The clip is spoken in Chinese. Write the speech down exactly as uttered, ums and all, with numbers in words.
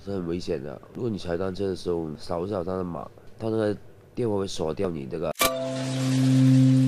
是很危险的。如果你踩单车的时候扫一扫它的码，它那个电话会锁掉你这个。